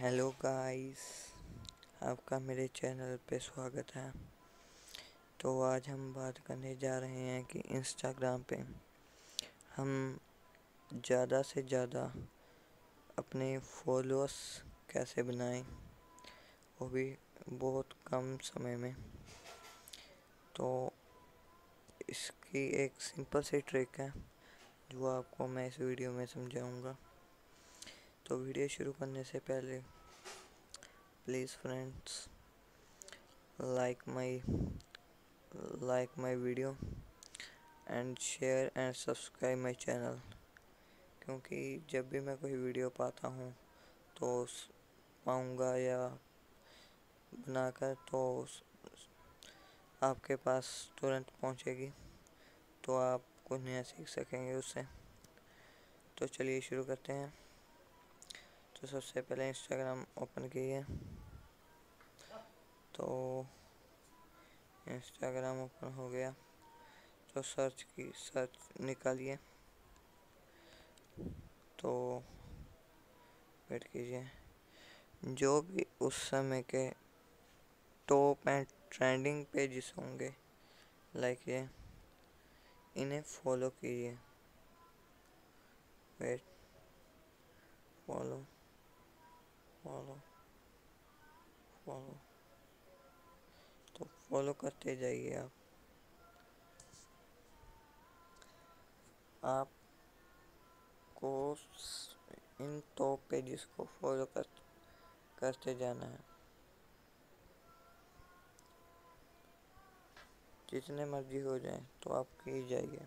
Hello guys, आपका मेरे channel पे स्वागत है। तो आज हम बात करने जा रहे हैं कि इंस्टाग्राम पे हम ज़्यादा से ज़्यादा अपने फॉलोअर्स कैसे बनाएं, वो भी बहुत कम समय में। तो इसकी एक सिंपल सी ट्रिक है जो आपको मैं इस वीडियो में समझाऊंगा। तो वीडियो शुरू करने से पहले please friends like my like my video and share and subscribe my channel, क्योंकि जब भी मैं कोई वीडियो पाता हूँ तो पाऊँगा या बनाकर तो आपके पास तुरंत पहुँचेगी, तो आप कुछ नया सीख सकेंगे उससे। तो चलिए शुरू करते हैं। तो सबसे पहले इंस्टाग्राम ओपन कीजिए। तो इंस्टाग्राम ओपन हो गया तो सर्च निकालिए। तो वेट कीजिए, जो भी उस समय के टॉप एंड ट्रेंडिंग पेजेस होंगे लाइक ये, इन्हें फॉलो कीजिए। वेट, फॉलो फॉलो फॉलो, तो फॉलो करते जाइए। आपको इन टॉप पेजेस को फॉलो करते जाना है, जितने मर्जी हो जाए तो आप की जाइए।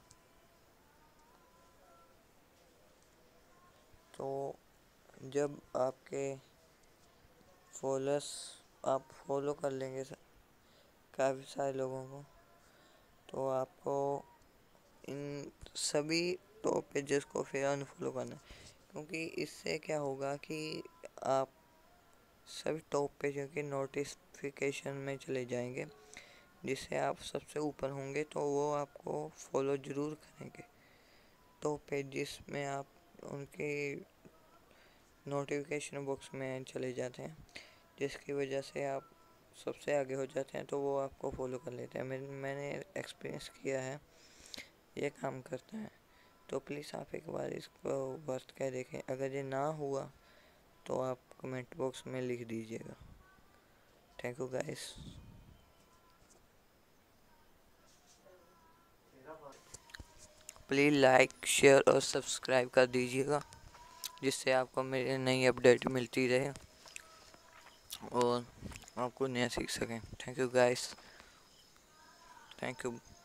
तो जब आपके फॉलोअर्स आप फॉलो कर लेंगे काफ़ी सारे लोगों को, तो आपको इन सभी टॉप पेजेस को फिर अनफॉलो करना है, क्योंकि इससे क्या होगा कि आप सभी टॉप पेजों के नोटिफिकेशन में चले जाएंगे, जिससे आप सबसे ऊपर होंगे, तो वो आपको फॉलो ज़रूर करेंगे। टॉप पेजेस में आप उनके नोटिफिकेशन बॉक्स में चले जाते हैं, जिसकी वजह से आप सबसे आगे हो जाते हैं, तो वो आपको फॉलो कर लेते हैं। मैंने एक्सपीरियंस किया है, ये काम करता है। तो प्लीज़ आप एक बार इसको वर्त कर देखें। अगर ये ना हुआ तो आप कमेंट बॉक्स में लिख दीजिएगा। Thank you guys. Please like, share और सब्सक्राइब कर दीजिएगा, जिससे आपको मेरी नई अपडेट मिलती रहे और आपको नया सीख सकें। Thank you guys, thank you.